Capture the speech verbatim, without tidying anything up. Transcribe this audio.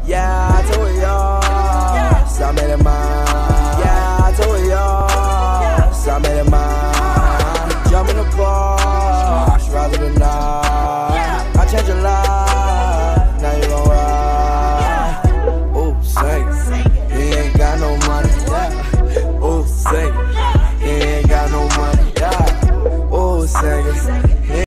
Yeah, I told y'all. So I made it mine.